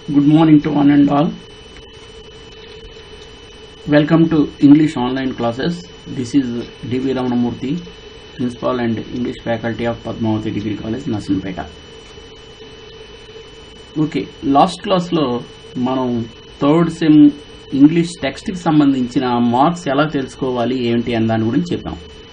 Good morning to one and all. Welcome to English online classes. This is D.V. Ramanamurthy, Principal and English Faculty of Padmavati Degree College, Nasanpeta. Okay, last class lo మనం third sem English text కి సంబంధించిన marks ఎలా తెలుసుకోవాలి ఏంటి అన్న దాని గురించి చెప్పాం.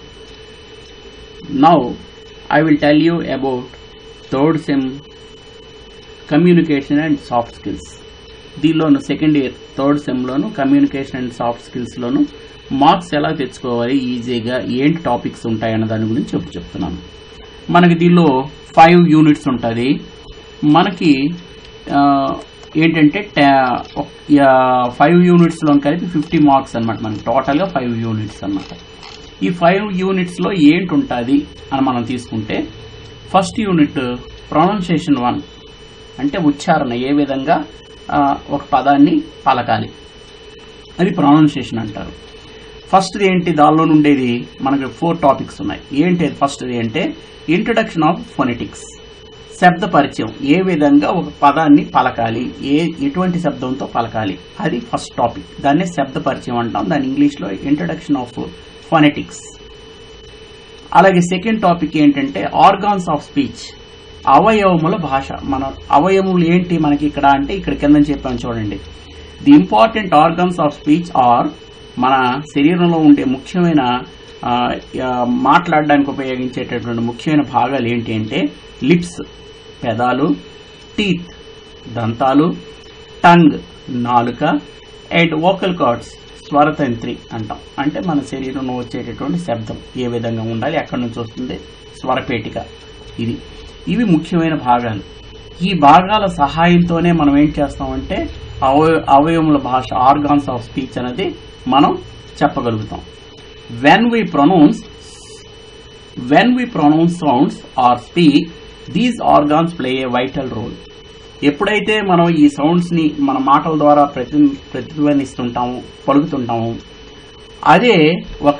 Now I will tell you about third sem communication and soft skills. దీనిలోను సెకండ్ ఇయర్ థర్డ్ సెమ్లోను కమ్యూనికేషన్ అండ్ సాఫ్ట్ స్కిల్స్లోను మార్క్స్ ఎలా తెచ్చుకోవాలి ఈజీగా ఏంటి టాపిక్స్ ఉంటాయన్న దాని గురించి చెప్తున్నాను. మనకి దీనిలో 5 యూనిట్స్ ఉంటుంది. మనకి ఏంటంటే 5 యూనిట్స్లో కలిపి 50 మార్క్స్ అనమాట. మనకి టోటల్గా 5 యూనిట్స్ అనమాట. ఈ 5 యూనిట్స్లో ఏంటి ఉంటుంది అని మనం తీసుకుంటే ఫస్ట్ యూనిట్ ప్రొనౌన్సియేషన్ 1 అంటే ఉచ్చారణ, ఏ విధంగా ఒక పదాన్ని పలకాలి, అది ప్రొనౌన్సియేషన్ అంటారు. ఫస్ట్ది ఏంటి, దానిలో ఉండేది మనకి 4 టాపిక్స్ ఉన్నాయి. ఏంటి ఫస్ట్ది అంటే ఇంట్రడక్షన్ ఆఫ్ ఫొనెటిక్స్, శబ్ద పరిచయం, ఏ విధంగా ఒక పదాన్ని పలకాలి, ఎటువంటి శబ్దంతో పలకాలి, అది ఫస్ట్ టాపిక్. దాన్నే శబ్ద పరిచయం అంటాం. దాని ఇంగ్లీష్లో ఇంట్రడక్షన్ ఆఫ్ ఫొనెటిక్స్. అలాగే సెకండ్ టాపిక్ ఏంటంటే ఆర్గాన్స్ ఆఫ్ స్పీచ్, అవయవముల భాష. మన అవయవములు ఏంటి మనకి ఇక్కడ అంటే ఇక్కడ కింద చెప్పాను చూడండి. The important organs of speech are, మన శరీరంలో ఉండే ముఖ్యమైన మాట్లాడడానికి ఉపయోగించేటటువంటి ముఖ్యమైన భాగాలు ఏంటి అంటే లిప్స్, పెదాలు, టీత్, దంతాలు, టంగ్, నాలుక, అండ్ వోకల్ కార్డ్స్, స్వరతంత్రి అంటాం. అంటే మన శరీరంలో వచ్చేటటువంటి శబ్దం ఏ విధంగా ఉండాలి, ఎక్కడి నుంచి వస్తుంది, స్వరపేటిక. ఇవి ముఖ్యమైన భాగాలు. ఈ భాగాల సహాయంతోనే మనం ఏం చేస్తామంటే అవయవముల భాష, ఆర్గాన్స్ ఆఫ్ స్పీచ్ అనేది మనం చెప్పగలుగుతాం. when we pronounce sounds or speak, these organs play a vital role. ఎప్పుడైతే మనం ఈ సౌండ్స్ ని మన మాటల ద్వారా ప్రతిధ్వనిస్తుంటాము, పలుకుతుంటాము, అదే ఒక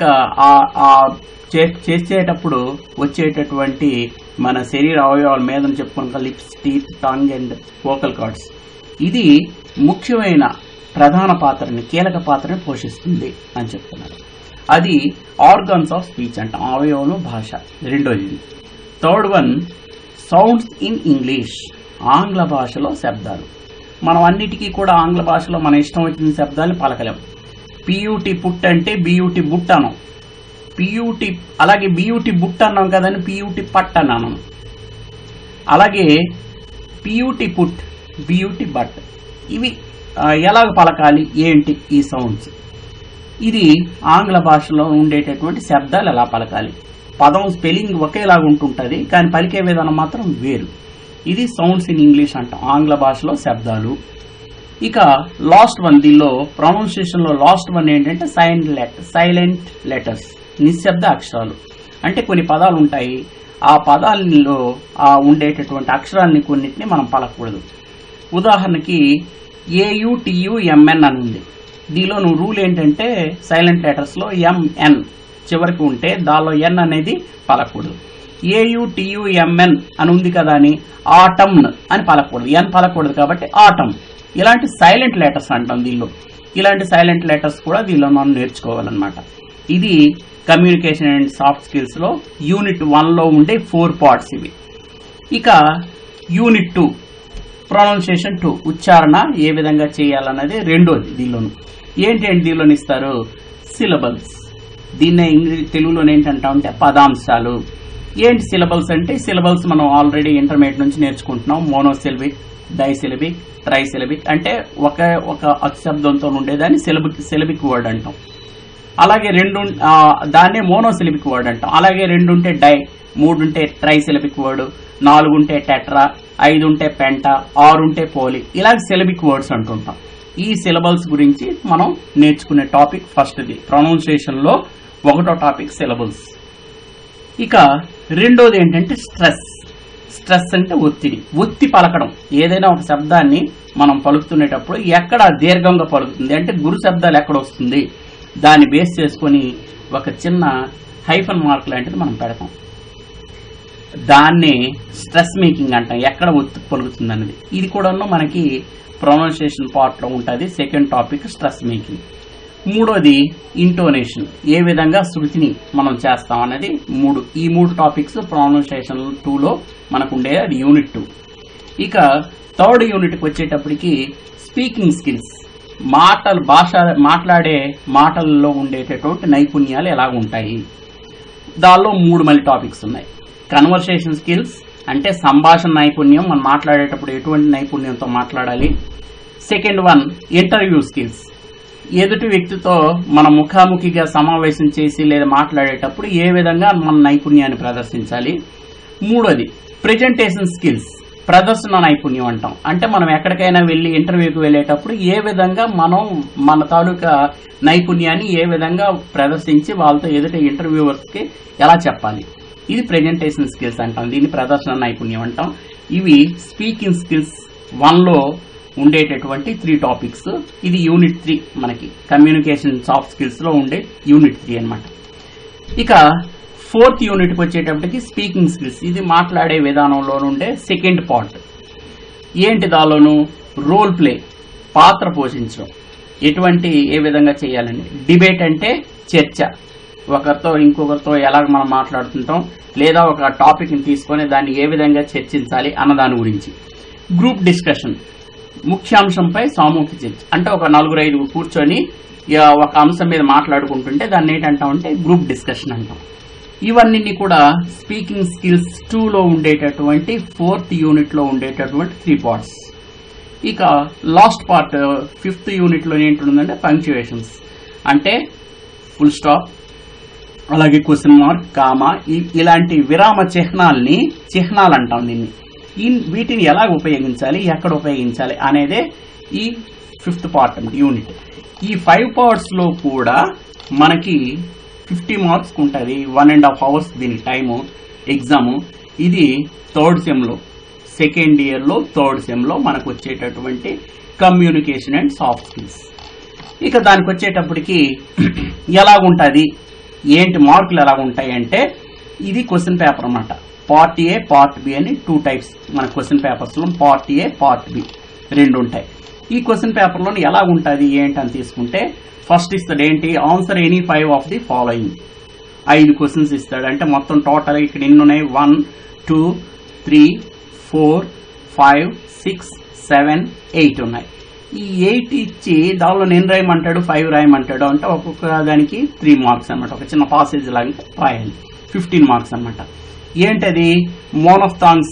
చేసేటప్పుడు వచ్చేటటువంటి మన శరీర అవయవాల మీద చెప్పుకున్న lips, teeth, tongue and vocal cords, ఇది ముఖ్యమైన ప్రధాన పాత్రని, కీలక పాత్రని పోషిస్తుంది అని చెప్తున్నారు. అది ఆర్గాన్స్ ఆఫ్ స్పీచ్ అంట, అవయవముల భాష. రెండోది. Third one sounds in English, ఆంగ్ల భాషలో శబ్దాలు. మనం అన్నిటికీ కూడా ఆంగ్ల భాషలో మన ఇష్టం వచ్చిన శబ్దాన్ని పలకలేం. పియూటి పుట్ అంటే బియూటి బుట్ అనం, పియూటి, అలాగే బియూటి బుట్ అన్నాం కదని పియూటి పట్ అన్నాను. అలాగే పియూటి పుట్, బియూటి బట్, ఇవి ఎలాగ పలకాలి ఏంటి ఈ సౌండ్స్, ఇది ఆంగ్ల భాషలో ఉండేటటువంటి శబ్దాలు ఎలా పలకాలి. పదం స్పెల్లింగ్ ఒకేలాగా ఉంటుంటుంది కానీ పలికే విధానం మాత్రం వేరు. ఇది సౌండ్స్ ఇన్ ఇంగ్లీష్ అంటాం, ఆంగ్ల భాషలో శబ్దాలు. ఇక లాస్ట్ వన్, దీనిలో ప్రొనౌన్సియేషన్లో లాస్ట్ వన్ ఏంటంటే సైలెంట్ లెటర్స్, నిశ్శబ్ద అక్షరాలు. అంటే కొన్ని పదాలు ఉంటాయి, ఆ పదాలలో ఉండేటటువంటి అక్షరాలని కొన్నిటిని మనం పలకూడదు. ఉదాహరణకి AUTUMN అని ఉంది. దీనిలో రూల్ ఏంటంటే సైలెంట్ లెటర్స్లో MN చివరికి ఉంటే దానిలో N అనేది పలకూడదు. AUTUMN అని ఉంది కదా అని ఆటమ్ అని పలకూడదు, N పలకూడదు కాబట్టి ఆటమ్. ఇలాంటి సైలెంట్ లెటర్స్ అంటాం దీనిలో. ఇలాంటి సైలెంట్ లెటర్స్ కూడా దీనిలో మనం నేర్చుకోవాలన్నమాట. ఇది కమ్యూనికేషన్ అండ్ సాఫ్ట్ స్కిల్స్లో యూనిట్ 1లో ఉండే 4 పార్ట్స్ ఇవి. ఇక యూనిట్ 2 ప్రొనౌన్సియేషన్ 2, ఉచ్చారణ ఏ విధంగా చేయాలన్నది రెండోది. దీనిలోను ఏంటంటే దీనిలోని ఇస్తారు సిలబల్స్. దీన్నే తెలుగులోనే ఏంటంటే పదాంశాలు. ఏంటి సిలబల్స్ అంటే, సిలబల్స్ మనం ఆల్రెడీ ఇంటర్మీడియట్ నుంచి నేర్చుకుంటున్నాం. మోనోసిలబిక్, డైసిలబిక్, ట్రైసిలబిక్ అంటే ఒక అక్షబ్దంతో ఉండేదాన్ని సిలబిక్ వర్డ్ అంటాం. అలాగే దాన్నే మోనోసిలబిక్ వర్డ్ అంటాం. అలాగే 2 ఉంటే డై, 3 ఉంటే ట్రైసిలబిక్ వర్డ్, 4 ఉంటే టెట్రా, 5 ఉంటే పెంటా, 6 ఉంటే పోలి, ఇలాగ సిలబిక్ వర్డ్స్ అంటుంటాం. ఈ సిలబల్స్ గురించి మనం నేర్చుకునే టాపిక్ ఫస్ట్ది. ప్రొనౌన్సియేషన్లో 1వ టాపిక్ సిలబల్స్. ఇక రెండోది ఏంటంటే స్ట్రెస్ అంటే ఒత్తి పలకడం. ఏదైనా ఒక శబ్దాన్ని మనం పలుకుతునేటప్పుడు ఎక్కడ దీర్ఘంగా పలుకుతుంది అంటే గురు శబ్దాలు ఎక్కడ వస్తుంది, దాన్ని బేస్ చేసుకొని ఒక చిన్న హైఫన్ మార్క్ లాంటిది మనం పెడతాం. దాన్ని స్ట్రెస్ మేకింగ్ అంటాం, ఎక్కడ ఒత్తి పలుకుతుంది అనేది. ఇది కూడా మనకి ప్రొనౌన్సియేషన్ పార్ట్ లో ఉంటుంది. Second topic stress making. మూడోది ఇంటోనేషన్, ఏ విధంగా శృతిని మనం చేస్తాం అనేది ఈ మూడు టాపిక్స్ ప్రొనౌన్సియేషన్ 2లో మనకు ఉండేది, అది యూనిట్ 2. ఇక థర్డ్ యూనిట్కి వచ్చేటప్పటికి స్పీకింగ్ స్కిల్స్, మాట్లాడే మాటల్లో ఉండేటటువంటి నైపుణ్యాలు ఎలా ఉంటాయి. దానిలో 3 మళ్ళీ టాపిక్స్ ఉన్నాయి. కన్వర్సేషన్ స్కిల్స్ అంటే సంభాషణ నైపుణ్యం, మనం మాట్లాడేటప్పుడు ఎటువంటి నైపుణ్యంతో మాట్లాడాలి. సెకండ్ వన్ ఇంటర్వ్యూ స్కిల్స్, ఎదుటి వ్యక్తితో మన ముఖాముఖిగా సమావేశం చేసి లేదా మాట్లాడేటప్పుడు ఏ విధంగా మన నైపుణ్యాన్ని ప్రదర్శించాలి. మూడోది ప్రెజెంటేషన్ స్కిల్స్, ప్రదర్శన నైపుణ్యం అంటాం. అంటే మనం ఎక్కడికైనా వెళ్ళి ఇంటర్వ్యూకి వెళ్ళేటప్పుడు ఏ విధంగా మనం మన తాలూకా నైపుణ్యాన్ని ఏ విధంగా ప్రదర్శించి వాళ్ళతో ఎదుటి ఇంటర్వ్యూవర్స్కి ఎలా చెప్పాలి, ఇది ప్రెజెంటేషన్ స్కిల్స్ అంటాం. దీన్ని ప్రదర్శన నైపుణ్యం అంటాం. ఇవి స్పీకింగ్ స్కిల్స్ 1లో ఉండేటటువంటి 3 టాపిక్స్. ఇది యూనిట్ 3 మనకి కమ్యూనికేషన్ సాఫ్ట్ స్కిల్స్ లో ఉండే యూనిట్ 3 అన్నమాట. ఇక 4th యూనిట్కి వచ్చేటప్పటికి స్పీకింగ్ స్కిల్స్, ఇది మాట్లాడే విధానంలో ఉండే సెకండ్ పార్ట్. ఏంటి దానిలోను రోల్ ప్లే, పాత్ర పోషించడం, ఏ విధంగా చేయాలండి. డిబేట్ అంటే చర్చ, ఒకరితో ఇంకొకరితో ఎలాగ మనం మాట్లాడుతుంటాం, లేదా ఒక టాపిక్ని తీసుకొని దాన్ని ఏ విధంగా చర్చించాలి అన్న దాని గురించి. గ్రూప్ డిస్కషన్, ముఖ్యాంశంపై సామూహిక చర్చ, అంటే ఒక 4-5 కూర్చొని ఒక అంశం మీద మాట్లాడుకుంటుంటే దాన్ని ఏంటంటామంటే గ్రూప్ డిస్కషన్ అంటాం. ఇవన్నీ కూడా స్పీకింగ్ స్కిల్స్ 2లో ఉండేటటువంటి 4th యూనిట్లో ఉండేటటువంటి 3 పార్ట్స్. ఇక లాస్ట్ పార్ట్ 5th యూనిట్లో ఏంటుందంటే పంక్చుయేషన్స్, అంటే ఫుల్ స్టాప్, అలాగే క్వశ్చన్ మార్క్, కామా, ఇలాంటి విరామ చిహ్నాలు అంటాం దీన్ని. వీటిని ఎలా ఉపయోగించాలి, ఎక్కడ ఉపయోగించాలి అనేదే ఈ 5th పార్ట్ యూనిట్. ఈ 5 పార్ట్స్లో కూడా మనకి 50 మార్క్స్ ఉంటుంది. 1.5 hours దీని టైము, ఎగ్జాము. ఇది 3rd సెమ్లో, సెకండ్ ఇయర్లో 3rd సెమ్లో మనకు వచ్చేటటువంటి కమ్యూనికేషన్ అండ్ సాఫ్ట్ స్కిల్స్. ఇక దానికి వచ్చేటప్పటికి ఎలాగుంటుంది, ఏంటి మార్కులు ఎలాగుంటాయి అంటే, ఇది క్వశ్చన్ పేపర్ అన్నమాట. పార్ట్ ఏ, పార్ట్ బి అని 2 టైప్స్ మన క్వశ్చన్ పేపర్స్లో. పార్ట్ ఏ, పార్ట్ బి 2 ఉంటాయి. ఈ క్వశ్చన్ పేపర్లో ఎలా ఉంటుంది ఏంటని తీసుకుంటే, ఫస్ట్ ఇస్తాడు ఏంటి, answer any 5 of the following. 5 questions ఇస్తాడు. అంటే మొత్తం టోటల్ ఇక్కడ ఎన్ని ఉన్నాయి, 1 2 3 4 5 6 7 8 ఉన్నాయి. ఈ 8 ఇచ్చి దానిలో నేను రాయమంటాడు, 5 రాయమంటాడు. అంటే ఒక్కొక్క దానికి 3 మార్క్స్ అనమాట. ఒక చిన్న పాసేజ్ లాగా రాయాలి. 15 మార్క్స్ అనమాట. ఏంటది, మోనోఫ్థాంగ్స్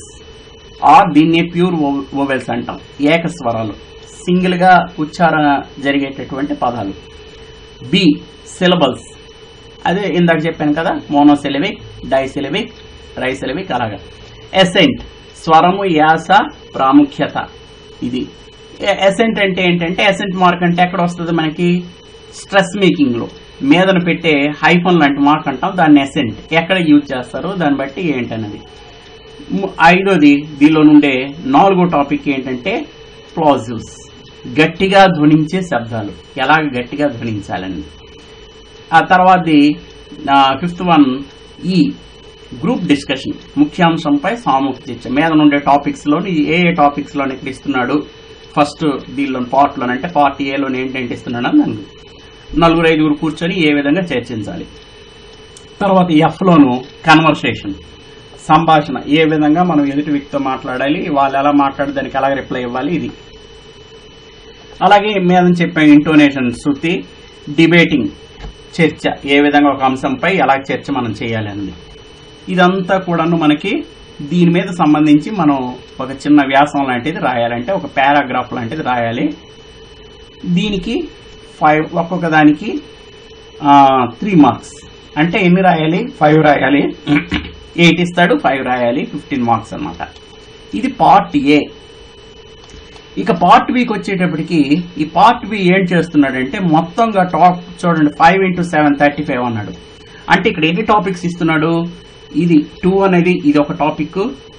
ఆర్ దీన్ని ప్యూర్ వోవెల్స్ అంటాం, ఏకస్వరాలు, సింగిల్ గా ఉచ్చారణ జరిగేటటువంటి పదాలు. బి సిలబల్స్, అదే ఇందాక చెప్పాను కదా, మోనోసిలబిక్, డైసిలబిక్, ట్రైసిలబిక్ అలాగా. ఎసెంట్, స్వరము, యాస, ప్రాముఖ్యత. ఇది ఎసెంట్ అంటే ఏంటంటే, ఎసెంట్ మార్క్ అంటే ఎక్కడ వస్తుంది మనకి, స్ట్రెస్ మేకింగ్ లో మీదన పెట్టే హైఫన్ లాంటి మార్క్ అంటాం, దాన్ని ఎసెంట్. ఎక్కడ యూజ్ చేస్తారో దాన్ని బట్టి ఏంటన్నది. 5వది దీనిలో నుండే 4వ టాపిక్ ఏంటంటే ప్లాజివ్స్, గట్టిగా ధ్వనించే శబ్దాలు, ఎలాగ గట్టిగా ధ్వనించాలని. ఆ తర్వాతది 5th వన్ ఈ గ్రూప్ డిస్కషన్, ముఖ్యాంశంపై సామూహిక చర్చ. మీద నుండే టాపిక్స్ లోని ఏ టాపిక్స్ లోని ఇక్కడ ఇస్తున్నాడు, ఫస్ట్ దీనిలో పార్ట్ లోనంటే పార్ట్ ఏలోని ఏంటంటే ఇస్తున్నాడు అని దానికి 4-5 కూర్చొని ఏ విధంగా చర్చించాలి. తర్వాత ఎఫ్లోను కన్వర్సేషన్, సంభాషణ, ఏ విధంగా మనం ఎదుటి వ్యక్తితో మాట్లాడాలి, వాళ్ళు ఎలా మాట్లాడి దానికి ఎలా రిప్లై ఇవ్వాలి, ఇది. అలాగే మీద చెప్పాం ఇంటోనేషన్, శృతి. డిబేటింగ్, చర్చ, ఏ విధంగా ఒక అంశంపై ఎలా చర్చ మనం చేయాలి అన్నది. ఇదంతా కూడాను మనకి దీని మీద సంబంధించి మనం ఒక చిన్న వ్యాసం లాంటిది రాయాలంటే, ఒక పారాగ్రాఫ్ లాంటిది రాయాలి. దీనికి 5, ఒక్కొక్క దానికి 3 మార్క్స్. అంటే ఎన్ని రాయాలి, 5 రాయాలి. 8 ఇస్తాడు, 5 రాయాలి, 15 మార్క్స్ అన్నమాట. ఇది పార్ట్ ఏ. ఇక పార్ట్ బికి వచ్చేటప్పటికి, ఈ పార్ట్ బి ఏం చేస్తున్నాడంటే మొత్తంగా టాప్ చూడండి, 5 × 7 35 అన్నాడు. అంటే ఇక్కడ ఎన్ని టాపిక్స్ ఇస్తున్నాడు, ఇది 2 అనేది ఇది ఒక టాపిక్,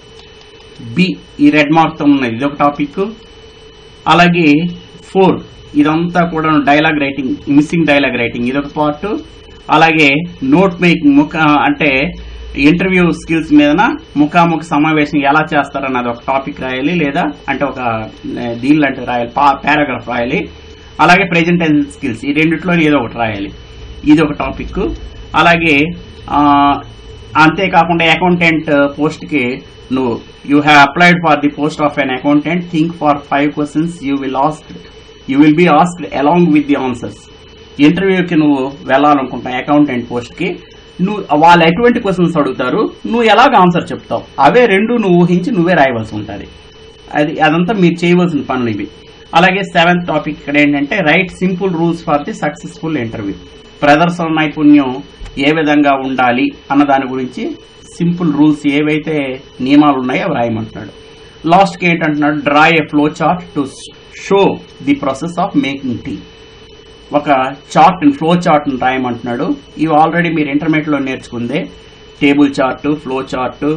బి ఈ రెడ్ మార్క్ తో ఉన్నది ఇది ఒక టాపిక్, అలాగే 4 ఇదంతా కూడా dialogue writing, missing dialogue writing, ఇదొక పార్ట్. అలాగే నోట్ మేకింగ్, అంటే ఇంటర్వ్యూ స్కిల్స్ మీద ముఖాముఖి సమావేశం ఎలా చేస్తారన్నది ఒక టాపిక్ రాయాలి, లేదా అంటే ఒక దీనిలో అంటే రాయాలి, పారాగ్రాఫ్ రాయాలి. అలాగే ప్రెజెంటేషన్ స్కిల్స్ ఈ రెండిట్లో ఏదో ఒకటి రాయాలి, ఇది ఒక టాపిక్. అలాగే అంతేకాకుండా అకౌంటెంట్ పోస్ట్కి నువ్వు you have applied for the post of an accountant, think for 5 questions you will be asked along with the answers. ఇంటర్వ్యూకి నువ్వు వెళ్ళాలనుకుంటావు అకౌంటెంట్ పోస్ట్కి, నువ్వు వాళ్ళు ఎటువంటి క్వశ్చన్స్ అడుగుతారు, నువ్వు ఎలాగ ఆన్సర్ చెప్తావు, అవే రెండు నువ్వు ఊహించి నువ్వే రాయవలసి ఉంటుంది. అదంతా మీరు చేయవలసిన పనులు ఇవి. అలాగే 7th టాపిక్ ఇక్కడ ఏంటంటే write simple rules for the successful interview. ప్రదర్శన నైపుణ్యం ఏ విధంగా ఉండాలి అన్న దాని గురించి సింపుల్ రూల్స్ ఏవైతే నియమాలు ఉన్నాయో అవి రాయమంటున్నాడు. లాస్ట్కి ఏంటంటున్నాడు, draw a flow chart to show the process of making tea. ఒక చార్ట్ ఫ్లో చార్ట్ రాయమంటున్నాడు. ఇవి ఆల్రెడీ మీరు ఇంటర్మీడియట్లో నేర్చుకుందే, టేబుల్ చార్టు, ఫ్లో చార్టు,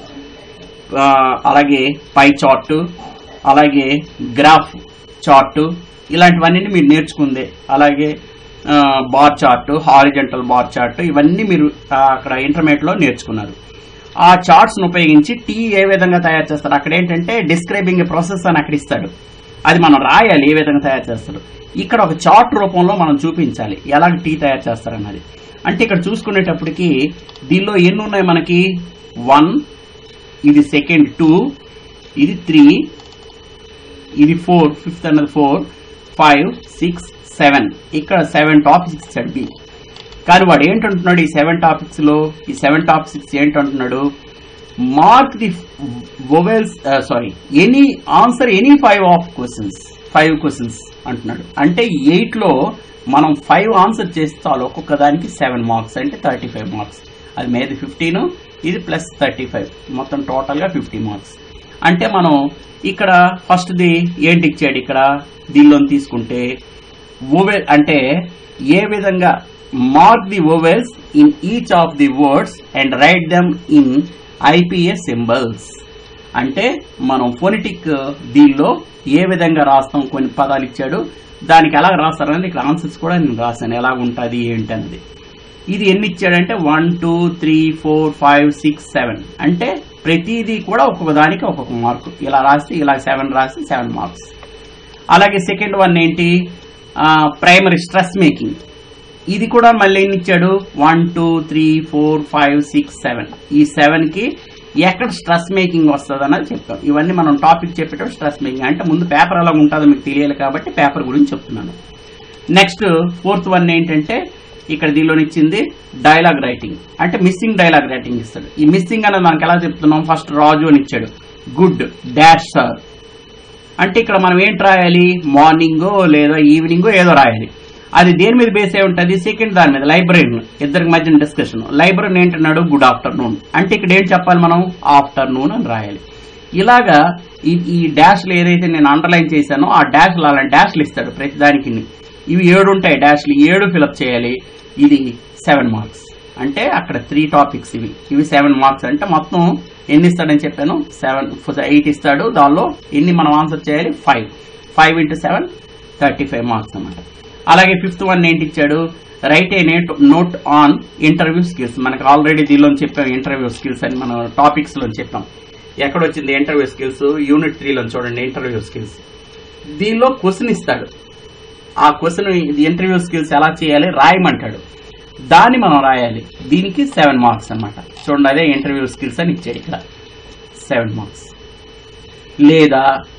అలాగే పై చార్టు, అలాగే గ్రాఫ్ చార్టు, ఇలాంటివన్నీ మీరు నేర్చుకుందే. అలాగే bar chart, horizontal bar chart, ఇవన్నీ మీరు అక్కడ ఇంటర్మీడియట్లో నేర్చుకున్నారు. ఆ చార్ట్స్ను ఉపయోగించి టీ ఏ విధంగా తయారు చేస్తారు, అక్కడ ఏంటంటే డిస్క్రైబింగ్ ఏ ప్రాసెస్ అని అక్కడ ఇస్తాడు, అది మనం రాయాలి ఏ విధంగా తయారు చేస్తారు. ఇక్కడ ఒక చార్ట్ రూపంలో మనం చూపించాలి ఎలాగ టీ తయారు చేస్తారన్నది. అంటే ఇక్కడ చూసుకునేటప్పటికి దీనిలో ఎన్ని ఉన్నాయి మనకి, 1, ఇది సెకండ్ 2, ఇది 3, ఇది 4, ఫిఫ్త్ అన్నది 4, 5, 6, 7. ఇక్కడ 7 టాపిక్స్ ఇచ్చాడు బి. కానీ వాడు ఏంటంటున్నాడు ఈ 7 టాపిక్స్లో, ఈ 7 టాపిక్స్ ఏంటంటున్నాడు, mark the vowels any answer any 5 questions అంటున్నాడు. అంటే 8లో మనం 5 ఆన్సర్ చేస్తే చాలు, ఒక్కొక్క దానికి 7 మార్క్స్ అంటే 35 మార్క్స్. అది మీది 15, ఇది ప్లస్ 35, మొత్తం టోటల్గా 50 మార్క్స్. అంటే మనం ఇక్కడ ఫస్ట్ది ఏంటి ఇచ్చాడు, ఇక్కడ దీనిలో తీసుకుంటే వొవెల్ అంటే ఏ విధంగా mark the vowels in each of the words and write them in IPS symbols. అంటే మనం ఫోనెటిక్ దీనిలో ఏ విధంగా రాస్తాం, కొన్ని పదాలు ఇచ్చాడు, దానికి ఎలా రాస్తారనేది ఇక్కడ ఆన్సర్స్ కూడా నేను రాశాను, ఎలా ఉంటుంది ఏంటి అనేది. ఇది ఎన్ని ఇచ్చాడంటే 1, 2, 3, 4, 5, 6, 7. అంటే ప్రతిదీ కూడా ఒక్కొక్క దానికి ఒక్కొక్క మార్కు, ఇలా రాస్తే ఇలా 7 రాస్తే 7 మార్క్స్. అలాగే సెకండ్ వన్ ఏంటి, ప్రైమరీ స్ట్రెస్ మేకింగ్. ఇది కూడా మళ్ళీ ఎన్ని ఇచ్చాడు, 1, 2, 3, 4, 5, 6, 7. ఈ 7కి ఎక్కడ స్ట్రెస్ మేకింగ్ వస్తుంది అన్నది చెప్తాం. ఇవన్నీ మనం టాపిక్ చెప్పేటప్పుడు స్ట్రెస్ మేకింగ్ అంటే ముందు పేపర్ ఎలా ఉంటుందో మీకు తెలియాలి కాబట్టి పేపర్ గురించి చెప్తున్నాను. నెక్స్ట్ 4th వన్ ఏంటంటే ఇక్కడ దీనిలో ఇచ్చింది డైలాగ్ రైటింగ్. అంటే మిస్సింగ్ డైలాగ్ రైటింగ్ ఇస్తాడు. ఈ మిస్సింగ్ అనేది మనకి ఎలా చెప్తున్నాం, ఫస్ట్ రాజు అని ఇచ్చాడు, గుడ్ డాష్ సార్. అంటే ఇక్కడ మనం ఏంటి రాయాలి, మార్నింగో లేదా ఈవినింగో ఏదో రాయాలి. అది దేని మీద బేస్ అయి ఉంటుంది, సెకండ్ దాని మీద లైబ్రరీని, ఇద్దరికి మధ్యన డిస్కషన్. లైబ్రరీని ఏంటన్నాడు, గుడ్ ఆఫ్టర్నూన్. అంటే ఇక్కడ ఏం చెప్పాలి మనం, ఆఫ్టర్నూన్ అని రాయాలి. ఇలాగా ఈ డాష్లు ఏదైతే నేను అండర్లైన్ చేశానో ఆ డాష్లు అలాంటి డాష్లు ఇస్తాడు ప్రతి దానికి. ఇవి 7 ఉంటాయి డాష్లు, 7 ఫిలప్ చేయాలి. ఇది 7 మార్క్స్. అంటే అక్కడ 3 టాపిక్స్ ఇవి 7 మార్క్స్. అంటే మొత్తం ఎన్ని ఇస్తాడని చెప్పాను, 8 ఇస్తాడు. దానిలో ఎన్ని మనం ఆన్సర్ చేయాలి, 5 into 7 35 మార్క్స్ అన్నమాట. అలాగే 5th వన్ ఏంటి ఇచ్చాడు, write a note on interview skills. మనకు ఆల్రెడీ దీనిలో చెప్పాం ఇంటర్వ్యూ స్కిల్స్ అని, మనం టాపిక్స్ లో చెప్పాం. ఎక్కడొచ్చింది ఇంటర్వ్యూ స్కిల్స్, యూనిట్ 3లో చూడండి ఇంటర్వ్యూ స్కిల్స్. దీనిలో క్వశ్చన్ ఇస్తాడు, ఆ క్వశ్చన్ ఇంటర్వ్యూ స్కిల్స్ ఎలా చేయాలి రాయమంటాడు, దాన్ని మనం రాయాలి. దీనికి 7 మార్క్స్ అన్నమాట. చూడండి అదే ఇంటర్వ్యూ స్కిల్స్ అని ఇచ్చాడు ఇక్కడ 7 మార్క్స్. లేదా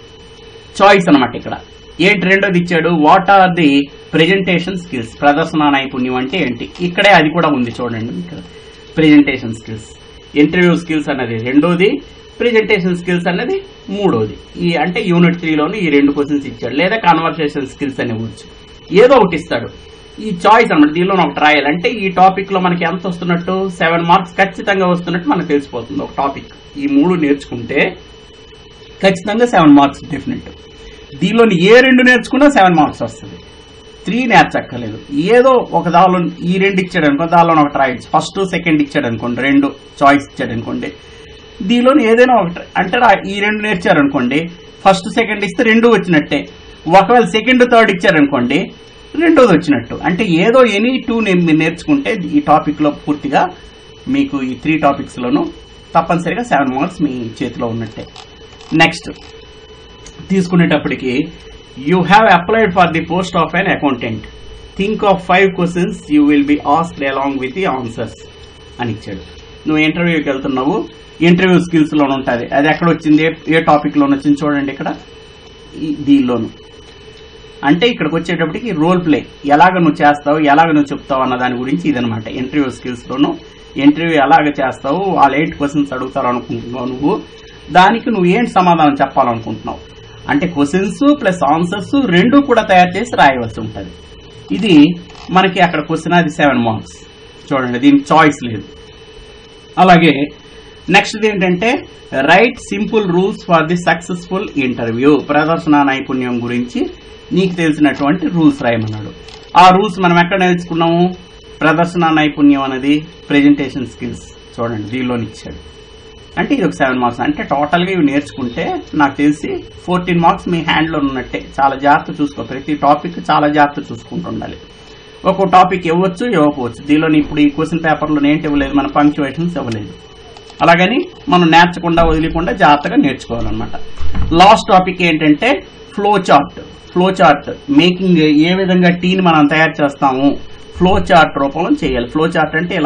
చాయిస్ అన్నమాట. ఇక్కడ ఏంటి రెండోది ఇచ్చాడు, what are the presentation skills. ప్రదర్శన నైపుణ్యం అంటే ఏంటి, ఇక్కడే అది కూడా ఉంది చూడండి. ఇక్కడ ప్రెజెంటేషన్ స్కిల్స్, ఇంటర్వ్యూ స్కిల్స్ అన్నది రెండోది, ప్రెజెంటేషన్ స్కిల్స్ అనేది మూడోది. ఈ అంటే యూనిట్ 3లోని ఈ 2 క్వశ్చన్స్ ఇచ్చాడు. లేదా కన్వర్సేషన్ స్కిల్స్ అని ఇవ్వచ్చు, ఏదో ఒకటి ఇస్తాడు. ఈ చాయిస్ అన్నమాట. దీనిలో ఒక ట్రయల్ అంటే ఈ టాపిక్ లో మనకి ఎంత వస్తున్నట్టు, 7 మార్క్స్ ఖచ్చితంగా వస్తున్నట్టు మనకు తెలిసిపోతుంది. ఒక టాపిక్ ఈ 3 నేర్చుకుంటే ఖచ్చితంగా 7 మార్క్స్ డెఫినెట్. దీనిలోని ఏ 2 నేర్చుకున్నా 7 మార్క్స్ వస్తుంది. 3 నేర్చక్కర్లేదు. ఏదో ఒక దానిలో ఈ 2 ఇచ్చాడు అనుకో, దానిలో ఒక ట్రయల్స్, ఫస్ట్ సెకండ్ ఇచ్చాడు అనుకోండి, 2 చాయిస్ ఇచ్చాడు అనుకోండి, దీనిలోని ఏదైనా ఒకటి అంటే ఈ 2 నేర్చారు అనుకోండి, ఫస్ట్ సెకండ్ ఇస్తే 2 వచ్చినట్టే. ఒకవేళ సెకండ్ థర్డ్ ఇచ్చారనుకోండి, 2ది వచ్చినట్టు. అంటే ఏదో ఎనీ 2 నేర్చుకుంటే ఈ టాపిక్ లో పూర్తిగా మీకు ఈ 3 టాపిక్స్లోనూ తప్పనిసరిగా 7 మార్క్స్ మీ చేతిలో ఉన్నట్టే. నెక్స్ట్ తీసుకునేటప్పటికి you have applied for the post of an accountant. Think of 5 questions you will be asked along with the answers అని ఇచ్చాడు. నువ్వు ఇంటర్వ్యూకి వెళ్తున్నావు, ఇంటర్వ్యూ స్కిల్స్లోనే ఉంటుంది. అది ఎక్కడ వచ్చింది, ఏ టాపిక్లోనే వచ్చింది చూడండి ఇక్కడ దీనిలోను. అంటే ఇక్కడికి వచ్చేటప్పటికి రోల్ ప్లే ఎలాగ నువ్వు చేస్తావు, ఎలాగ నువ్వు చెప్తావు అన్న దాని గురించి ఇదనమాట. ఇంటర్వ్యూ స్కిల్స్లోను ఇంటర్వ్యూ ఎలాగ చేస్తావు, వాళ్ళు 8 క్వశ్చన్స్ అడుగుతారు అనుకుంటున్నావు, నువ్వు దానికి నువ్వు ఏంటి సమాధానం చెప్పాలనుకుంటున్నావు అంటే క్వశ్చన్స్ ప్లస్ ఆన్సర్స్ 2 కూడా తయారు చేసి రాయవలసి ఉంటుంది. ఇది మనకి అక్కడ క్వశ్చన్, అది 7 మార్క్స్. చూడండి దీనికి చాయిస్ లేదు. అలాగే నెక్స్ట్ ఏంటంటే write simple rules for the successful interview. ప్రదర్శన నైపుణ్యం గురించి నీకు తెలిసినటువంటి రూల్స్ రాయమన్నాడు. ఆ రూల్స్ మనం ఎక్కడ నేర్చుకున్నాము, ప్రదర్శన నైపుణ్యం అనేది ప్రెజెంటేషన్ స్కిల్స్. చూడండి దీనిలోని ఇచ్చాడు. అంటే ఇది ఒక 7 మార్క్స్. అంటే టోటల్గా ఇవి నేర్చుకుంటే నాకు తెలిసి 14 మార్క్స్ మీ హ్యాండ్లో ఉన్నట్టే. చాలా జాగ్రత్త చూసుకో, ప్రతి టాపిక్ చాలా జాగ్రత్త చూసుకుంటూ ఉండాలి. ఒక్కో టాపిక్ ఇవ్వచ్చు, ఇవ్వకపోవచ్చు. దీనిలోని ఇప్పుడు ఈ క్వశ్చన్ పేపర్లో ఏంటి ఇవ్వలేదు, మన పంక్చువేషన్స్ ఇవ్వలేదు. అలాగని మనం నేర్చకుండా వదిలేకుండా జాగ్రత్తగా నేర్చుకోవాలన్నమాట. లాస్ట్ టాపిక్ ఏంటంటే flow chart. Flow chart making, ఏ విధంగా టీని మనం తయారు చేస్తాము ఫ్లో చార్ట్ రూపంలో చేయాలి. ఫ్లో చార్ట్ అంటే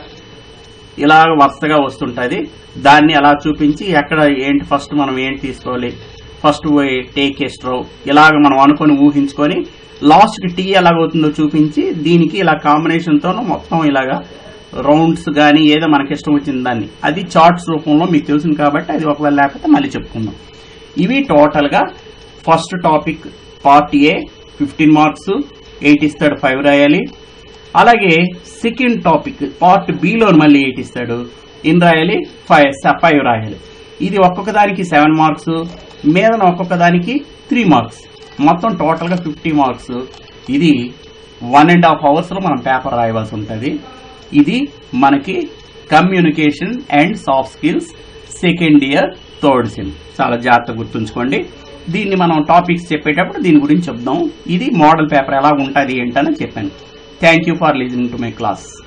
ఇలాగ వరుసగా వస్తుంటుంది. దాన్ని అలా చూపించి ఎక్కడ ఏంటి ఫస్ట్ మనం ఏంటి తీసుకోవాలి, ఫస్ట్ టేక్ ఏ స్ట్రో ఇలాగ మనం అనుకొని ఊహించుకొని లాస్ట్కి టీ ఎలాగవుతుందో చూపించి దీనికి ఇలా కాంబినేషన్తోనూ మొత్తం ఇలాగా రౌండ్స్ కానీ ఏదో మనకి ఇష్టం వచ్చిన దాన్ని అది చార్ట్స్ రూపంలో మీకు తెలుసును కాబట్టి అది ఒకవేళ లేకపోతే మళ్ళీ చెప్పుకుందాం. ఇవి టోటల్గా first topic part A 15 marks, 8 ఇస్తాడు, 5 రాయాలి. అలాగే సెకండ్ టాపిక్ పార్ట్ బిలో మళ్ళీ 8 ఇస్తాడు, ఎన్ని రాయాలి, 5 రాయాలి. ఇది ఒక్కొక్క దానికి 7 మార్క్స్, మీద ఒక్కొక్క దానికి 3 మార్క్స్, మొత్తం టోటల్గా 50 మార్క్స్. ఇది 1.5 అవర్స్లో మనం పేపర్ రాయవలసి ఉంటుంది. ఇది మనకి communication and soft skills second year 3rd sem. చాలా జాగ్రత్తగా గుర్తుంచుకోండి. దీన్ని మనం టాపిక్స్ చెప్పేటప్పుడు దీని గురించి చెప్దాం. ఇది మోడల్ పేపర్ ఎలా ఉంటుంది ఏంటని చెప్పాను. Thank you for listening to my class.